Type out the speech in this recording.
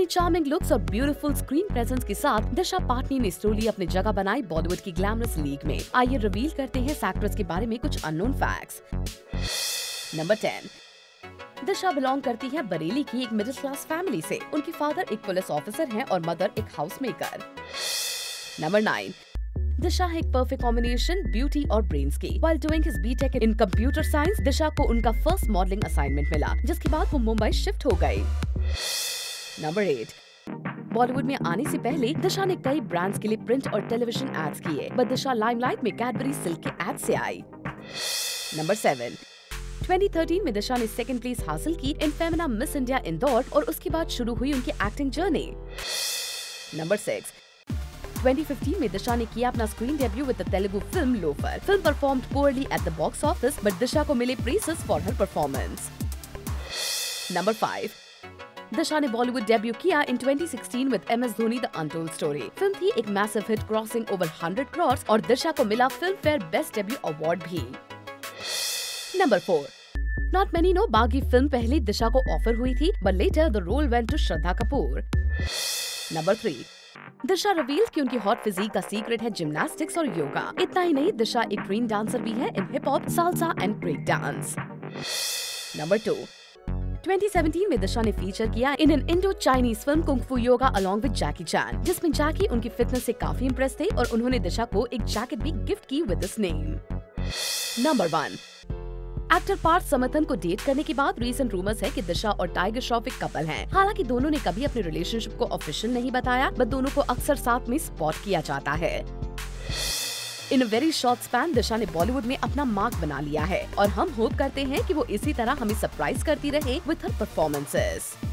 अपनी charming looks और beautiful screen presence के साथ दिशा पाटनी ने स्लोली अपनी जगह बनाई बॉलीवुड की ग्लैमरस लीग में। आइए रिवील करते हैं इस एक्ट्रेस के बारे में कुछ unknown facts. Number 10, Disha belong करती है बरेली की एक मिडिल क्लास फैमिली से। उनके फादर एक पुलिस ऑफिसर हैं और मदर एक हाउस मेकर। नंबर 9, दिशा है एक परफेक्ट कॉम्बिनेशन ब्यूटी और ब्रेन्स की। While doing his B.Tech in computer science, Disha को उनका फर्स्ट मॉडलिंग असाइनमेंट मिला, जिसके बाद वो मुंबई शिफ्ट हो गई। नंबर 8, बॉलीवुड में आने से पहले दिशा ने कई ब्रांड्स के लिए प्रिंट और टेलीविजन एड्स किए, बट दिशा लाइमलाइट में कैडबरी सिल्क के एड से आई। नंबर 7, 2013 में दिशा ने सेकंड प्लेस हासिल की in Femina Miss India Indore और उसके बाद शुरू हुई उनकी एक्टिंग जर्नी। नंबर 6, 2015 में दिशा ने किया अपना screen debut with the Telugu film Loafer. Film performed poorly at the box office, but Disha को मिले praises for her performance. Number 5, Disha ने बॉलीवुड डेब्यू किया इन 2016 विद MS Dhoni the untold story. Film थी एक massive hit crossing over 100 crores और दिशा को मिला Filmfare best debut award भी। Number 4, not many know Baaghi film पहले दिशा को ऑफर हुई थी, but later the role went to Shraddha Kapoor. Number 3, Disha reveal कि उनकी हॉट फिजिक का सीक्रेट है जिम्नास्टिक्स और योगा। इतना ही नहीं, दिशा एक ट्रेन डांसर भी है in hip hop, salsa and break dance. Number 2, 2017 में दिशा ने फीचर किया in an Indo Chinese film Kung Fu Yoga along with Jackie Chan, जिसमें जैकी उनकी फिटनेस से काफी इम्प्रेस थे और उन्होंने दिशा को एक जैकेट भी गिफ्ट की with this name. Number 1, actor Parth Samthaan को डेट करने के बाद रीसेंट रूमर्स है कि दिशा और टाइगर श्रॉफ एक कपल हैं। हालांकि दोनों ने कभी अपने रिलेशनशिप को ऑफिशियल नहीं बताया, बट दोनों को अक्सर साथ में स्पॉट किया जाता है। In a very short span Disha ने बॉलीवुड में अपना मार्क बना लिया है और हम होप करते हैं कि वो इसी तरह हमें सरप्राइज करती रहे विद हर परफॉर्मेंसेस।